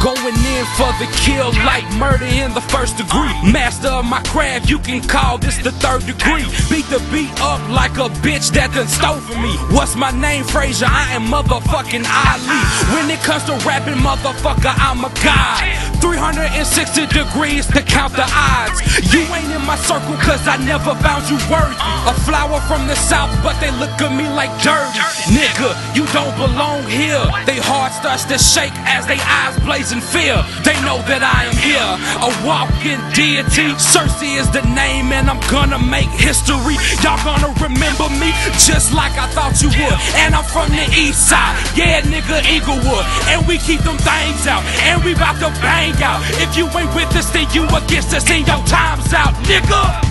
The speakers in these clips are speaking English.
Going in for the kill like murder in the first degree. Master of my craft, you can call this the third degree. Beat the beat up like a bitch that done stole from me. What's my name, Frazier? I am motherfucking Ali. When it comes to rapping, motherfucker, I'm a god. 360 degrees to count the odds. You ain't in my circle cause I never found you worthy. A flower from the south, but they look at me like dirty. Nigga, you don't belong here. They heart starts to shake as they eyes blaze in fear. They know that I am here, a walking deity. Cersei is the name and I'm gonna make history. Y'all gonna remember me just like I thought you would. And I'm from the east side, yeah nigga, Inglewood. And we keep them things out, and we bout to bang out. If you ain't with us, then you against us, and your time's out, nigga.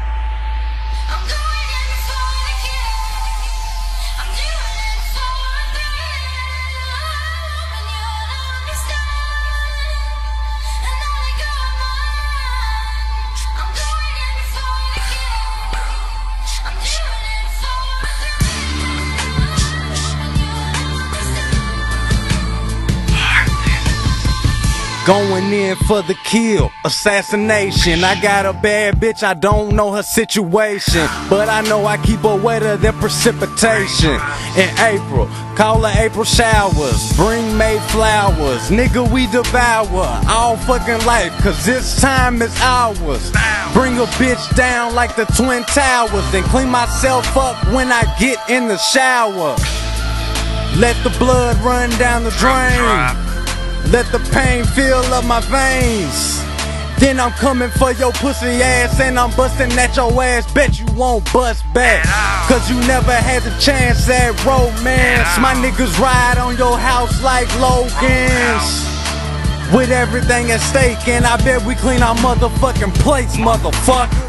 Going in for the kill, assassination. I got a bad bitch, I don't know her situation, but I know I keep her wetter than precipitation. In April, call her April showers, bring May flowers. Nigga, we devour all fucking life, cause this time is ours. Bring a bitch down like the Twin Towers, then clean myself up when I get in the shower. Let the blood run down the drain. Let the pain fill up my veins. Then I'm coming for your pussy ass, and I'm busting at your ass. Bet you won't bust back, cause you never had the chance at romance. My niggas ride on your house like Logans, with everything at stake, and I bet we clean our motherfucking plates, motherfucker.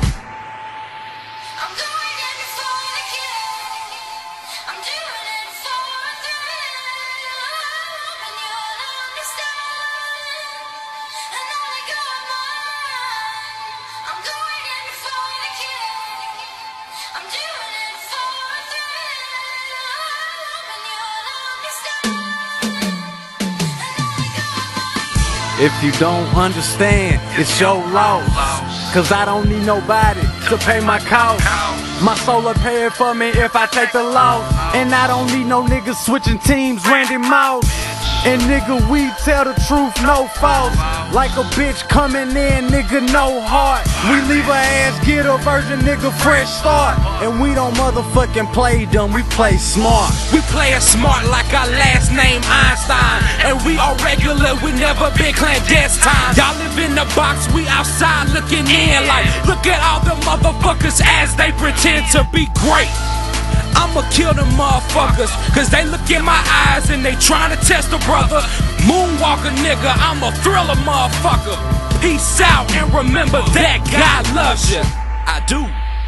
If you don't understand, it's your loss, cause I don't need nobody to pay my cost. My soul will pay it for me if I take the loss. And I don't need no niggas switching teams, Randy Moss. And nigga, we tell the truth, no false. Like a bitch coming in, nigga, no heart. We leave her ass, get a virgin, nigga, fresh start. And we don't motherfucking play dumb, we play smart. We play it smart like our last name Einstein. And we all regular, we never been clandestine. Y'all live in the box, we outside looking in. Like, look at all the motherfuckers as they pretend to be great. I'ma kill them motherfuckers, cause they look in my eyes and they tryna test a brother. Moonwalker nigga, I'm a thriller motherfucker. Peace out and remember that God loves you. I do.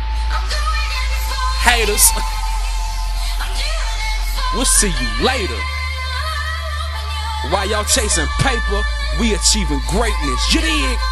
Haters, we'll see you later. While y'all chasing paper, we achieving greatness. You dig?